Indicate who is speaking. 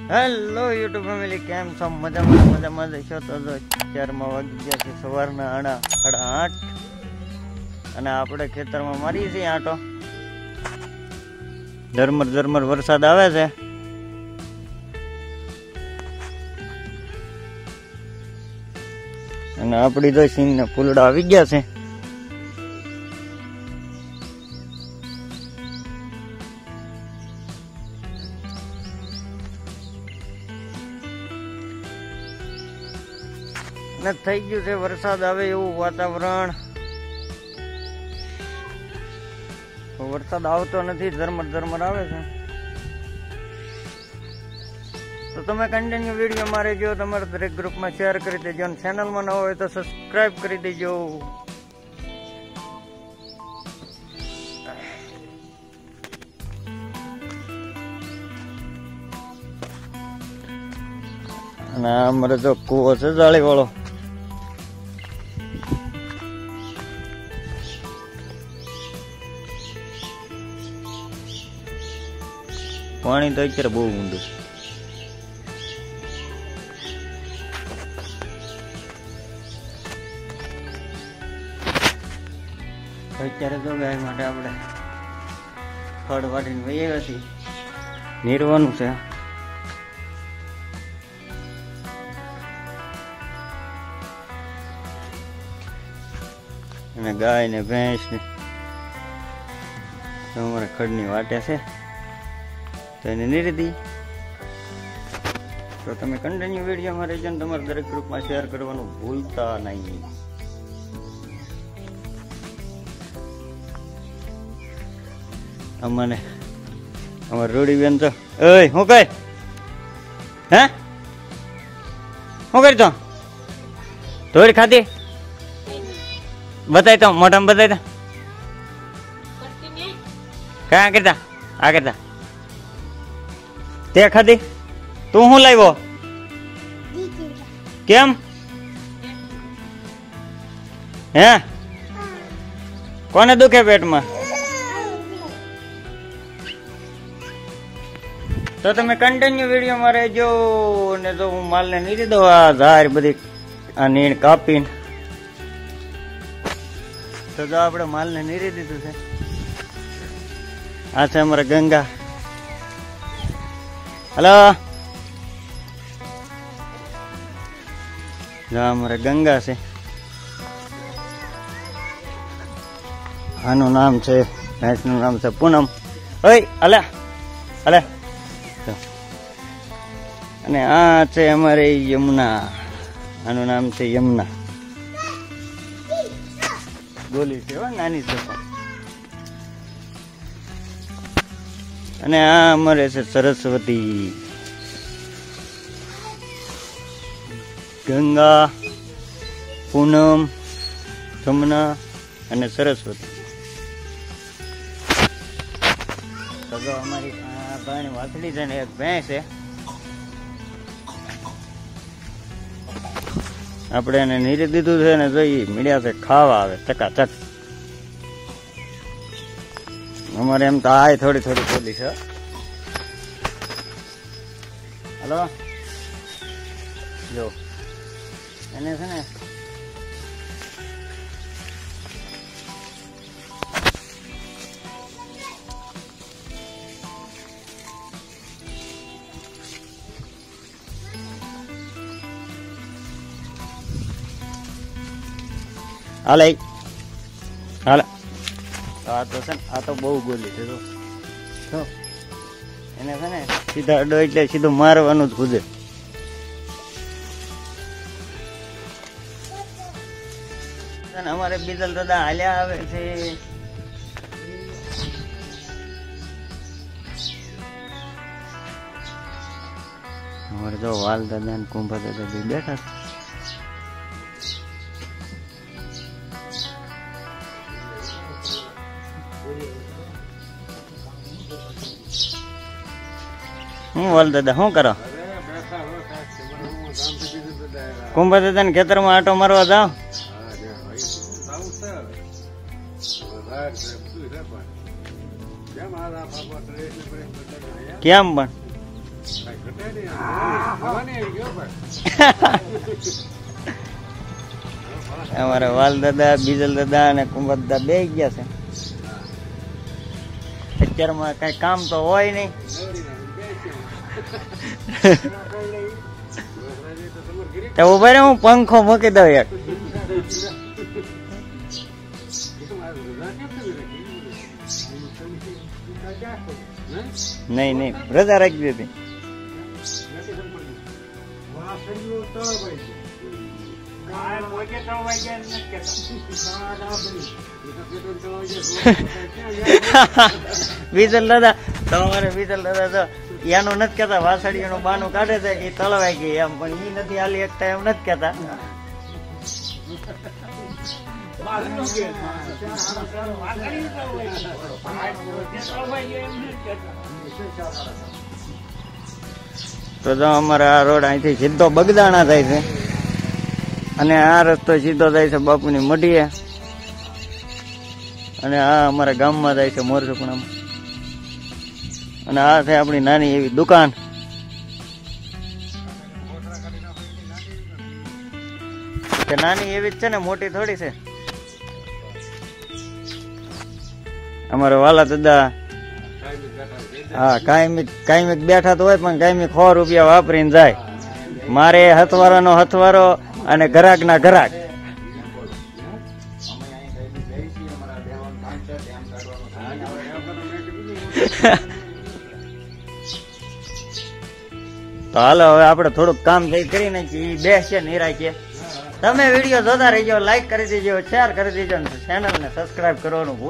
Speaker 1: Hello YouTube family, કેમ છો? મજામાં જશો તો 4 વાગી ગયા છે સવારના 8:30 અને આપણે ખેતરમાં મારીએ છીએ આંટો. ઝરમર વરસાદ આવે છે. અને આપણી તો સિંગ ને ફૂલડા આવી ગયા છે. અને થઈ ગયું છે વરસાદ આવે એવું વાતાવરણ. વરસાદ આવતો નથી, ઝરમર આવે છે. તો તમે કન્ટિન્યુ વિડીયો મારે જો તમારા દરેક ગ્રુપમાં શેર કરી દેજો અને ચેનલમાં ન હોય તો સબસ્ક્રાઇબ કરી દેજો. અને અમારે જો કૂવો છે જાળી વાળો. પાણી તો અત્યારે બહુ ઊંડું. અત્યારે તો ગાય માટે આપણે ખડ વાટીને વહી આવ્યા છીએ. નીરવાનું છે. અને ગાય ને ભેંસ ને અમારે ખડની વાટે છે તો એને નીરી દી. તો તમે કન્ટિન્યુ વિડીયોમાં રહેજો ને તમારા દરેક ગ્રુપમાં શેર કરવાનું ભૂલતા નહીં. અમને અમારે રોડી બેન તો ઓય હું કઈ હે હું કરી તો થોડી ખાધી બતાય તો મોઢામાં બતાય તો ક્યાં કરતા આ કરતા તે ખાધી. તું શું લાવ્યો? કેમ હે કોને દુખે પેટમાં? તો તમે કન્ટિન્યુ વિડીયોમાં રહેજો. ને તો હું માલને નીરી દઉં. આ ઝાર બધી આ નીણ કાપીને તો જો આપણે માલને નીરી દીધું છે. આ છે અમારે ગંગા. હલો જો અમારે ગંગા છે. આનું નામ છે, ભેંસનું નામ છે પૂનમ. ઓય અલે અલે. અને આ છે અમારે યમુના. આનું નામ છે યમુના. ગોલી છે નાની છે. અને આ અમારે છે સરસ્વતી. ગંગા, પૂનમ, જમુના અને સરસ્વતી. તો અમારી ભાઈની વાછડી છે ને એક ભેંસ છે. આપણે એને નીરી દીધું છે ને જોઈ મીડિયા છે ખાવા આવે ચકાચક. અમારે એમ તો આ થોડી બોલી છે. હલો જો એને છે ને હાલે હાલે. આ તો છે ને આ તો બહુ ગોલી છે. તો એને છે ને સીધા અડો એટલે સીધું મારવાનું જ ખુદે. અમારે બીજલ દાદા હાલ્યા આવે છે. અમારે જો વાલ દાદા ને કુંભા દાદા બી બેઠા છે. હું વાલ દાદા શું કરો? કુંભા દાદા ને ખેતરમાં આટો મારવા જાઓ. કેમ પણ અમારા વાલ દાદા, બીજલ દાદા અને કુંભર દાદા બે ગયા છે. અત્યારમાં કઈ કામ તો હોય નહીં. ઉભા રે, હું પંખો મૂકી દઉં એક. નહીં નહીં, રજા રાખી દીધી. બીજલ દાદા તમારે, બીજલ દાદા તો એનું નથી કેતા, વાસળીનું બાનું કાઢે છે કે તળવાઈ ગઈ એમ, પણ ઈ નથી હાલી એકતા એમ નથી કેતા. તો જો અમારે આ રોડ અહીંથી સીધો બગદાણા થાય છે અને આ રસ્તો સીધો જાય છે બાપુની મઢીએ, અને આ અમારા ગામમાં જાય છે મોરસપણામાં. અને આ છે આપણી નાની એવી દુકાન. નાની એવી જ છે ને, મોટી થોડી છે. અમારા વાલા દાદા હા કાયમિક બેઠા તો હોય, પણ કાયમિક 100 રૂપિયા વાપરીને જાય. મારે હથવારાનો હથવારો અને ઘરાક ના ઘરાક. તો હાલો હવે આપણે થોડુંક કામ થઈ કરી નાખીએ. બેસીએ નિરાખીએ. તમે વિડીયો જોતા રહીજો, લાઈક કરી દેજો, શેર કરી દેજો, ચેનલ ને સબસ્ક્રાઇબ કરવાનું